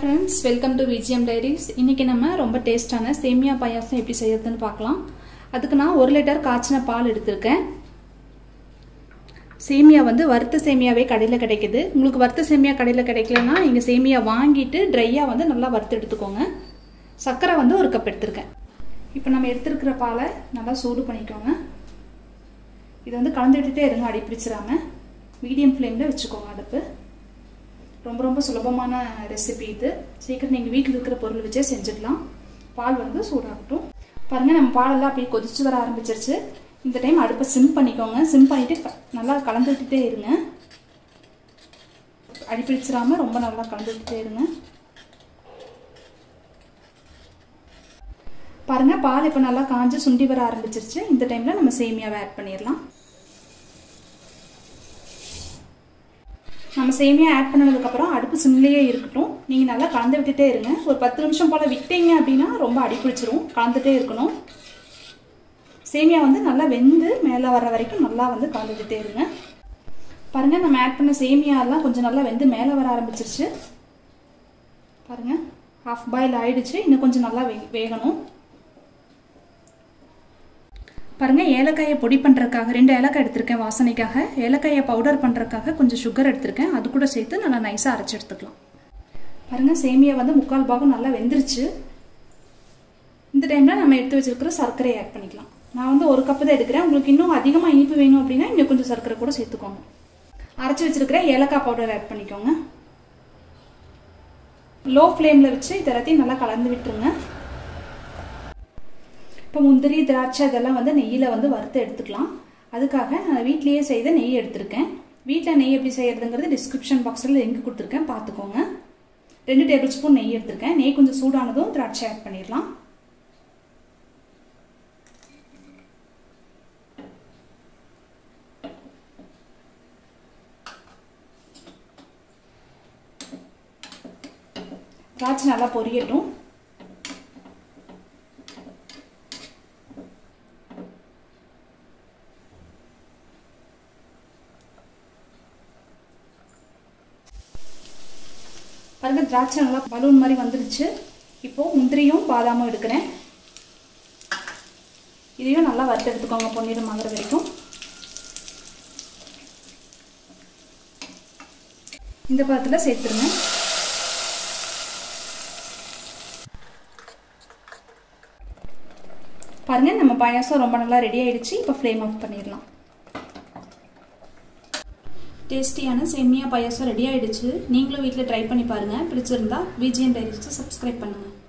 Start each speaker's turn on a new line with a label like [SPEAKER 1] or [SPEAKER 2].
[SPEAKER 1] friends, welcome to VGM Diaries. இன்னைக்கு நம்ம ரொம்ப டேஸ்டான சேமியா பாயாசம் எப்படி செய்யறதுன்னு பார்க்கலாம். அதுக்கு நான் 1 லிட்டர் காய்ச்சின பால் எடுத்துர்க்கேன். சேமியா வந்து வறுத்த சேமியாவே கடையில கிடைக்குது. உங்களுக்கு வறுத்த சேமியா கடையில கிடைக்கலனா நீங்க சேமியா வாங்கிட்டு ட்ரையா வந்து நல்லா வறுத்து எடுத்துக்கோங்க. சக்கரை வந்து 1 கப் எடுத்துர்க்கேன். இப்போ நம்ம எடுத்துக்கிற பாலை நல்லா சூடு பண்ணிக்கோங்க. இது வந்து கலந்து விட்டுட்டே இருங்க, அடி பிடிச்சிராம. மீடியம் ஃப்ளேம்ல வெச்சுக்கோங்க அடுப்பு. ரொம்ப சுலபமான ரெசிபி இது. சீக்கிரம் நீங்க வீட்ல இருக்கிற பொருள் வச்சே செஞ்சிடலாம். பால் வந்து சூடாகட்டும். பாருங்க நம்ம பால் எல்லாம் அப்படியே கொதிச்சு வர ஆரம்பிச்சிருச்சு. இந்த டைம் அடுப்பை சிம் பண்ணிக்கோங்க. சிம் பண்ணிட்டு நல்லா கலந்து விட்டுட்டே இருங்க. அடி பிடிச்சிராம ரொம்ப நல்லா கலந்து விட்டுட்டே இருங்க. பாருங்க பால் இப்போ நல்லா காஞ்சு சுண்டி வர ஆரம்பிச்சிருச்சு. இந்த டைம்ல நம்ம சேமியாவை ஆட் பண்ணிடலாம். நம்ம சேமியா ஆட் பண்ணதுக்கு அப்புறம் அடுப்பு சிம்லயே இருக்கட்டும். நீங்க நல்லா கலந்து விட்டுட்டே இருங்க. ஒரு 10 நிமிஷம் போல விட்டீங்க அப்படினா ரொம்ப அடி பிடிச்சிரும். கலந்துட்டே இருக்கணும். சேமியா வந்து நல்லா வெந்து மேலே வர வரைக்கும் நல்லா வந்து கலந்து விட்டுட்டே இருங்க. பாருங்க நம்ம ஆட் பண்ண சேமியா எல்லாம் கொஞ்சம் நல்லா வெந்து மேலே வர ஆரம்பிச்சிருச்சு. பாருங்க ஹாஃப் பாயில் ஆயிடுச்சு. இன்னும் கொஞ்சம் நல்லா வேகணும். பாருங்க ஏலக்காயை பொடி பண்றதுக்காக 2 ஏலக்காய் எடுத்துர்க்கேன் வாசனைக்காக. ஏலக்காயை பவுடர் பண்றதுக்காக கொஞ்சம் சுகர் எடுத்துர்க்கேன். அது கூட சேர்த்து நல்லா நைஸா அரைச்சு எடுத்துக்கலாம். பாருங்க சேமியா வந்து 3/4 பாகம் நல்லா வெந்துருச்சு. இந்த டைம்ல நம்ம எடுத்து வச்சிருக்கிற சர்க்கரையை ஆட் பண்ணிக்கலாம். நான் வந்து 1 கப் தான் எடுக்கிறேன். உங்களுக்கு இன்னும் அதிகமா இனிப்பு வேணும் அப்படின்னா இன்னும் கொஞ்சம் சர்க்கரை கூட சேர்த்துக்கோங்க. அரைச்சு வச்சிருக்கிற ஏலக்காய் பவுடர் ஆட் பண்ணிக்கோங்க. லோ ஃப்ளேம்ல வச்சு இதெல்லாத்தையும் நல்லா கலந்து விட்டுருங்க. இப்போ முந்திரி திராட்சை இதெல்லாம் வந்து நெய்யில் வந்து வறுத்து எடுத்துக்கலாம். அதுக்காக நான் வீட்லேயே செய்த நெய் எடுத்திருக்கேன். வீட்டில் நெய் எப்படி செய்யறதுங்கிறது டிஸ்கிரிப்ஷன் பாக்ஸில் லிங்க் கொடுத்துருக்கேன், பார்த்துக்கோங்க. 2 டேபிள் ஸ்பூன் நெய் எடுத்திருக்கேன். நெய் கொஞ்சம் சூடானதும் திராட்சை ஆட் பண்ணிடலாம். திராட்சை நல்லா பொரியட்டும். பாருங்க திராட்சை நல்லா பலூன் மாதிரி வந்துருச்சு. இப்போ முந்திரியும் பாதாமும் எடுக்கிறேன். இதையும் நல்லா வறுத்து எடுத்துக்கோங்க பொன்னிறம் ஆகிற வரைக்கும். இந்த பதத்தில் சேர்த்துருங்க. பாருங்க நம்ம பாயாசம் ரொம்ப நல்லா ரெடி ஆயிடுச்சு. இப்போ ஃப்ளேம் ஆஃப் பண்ணிடலாம். டேஸ்டியான சேமியா பாயாசம் ரெடி ஆயிடுச்சு. நீங்களும் வீட்டில் ட்ரை பண்ணி பாருங்க. பிடிச்சிருந்தா VGM Diaries சப்ஸ்கிரைப் பண்ணுங்க.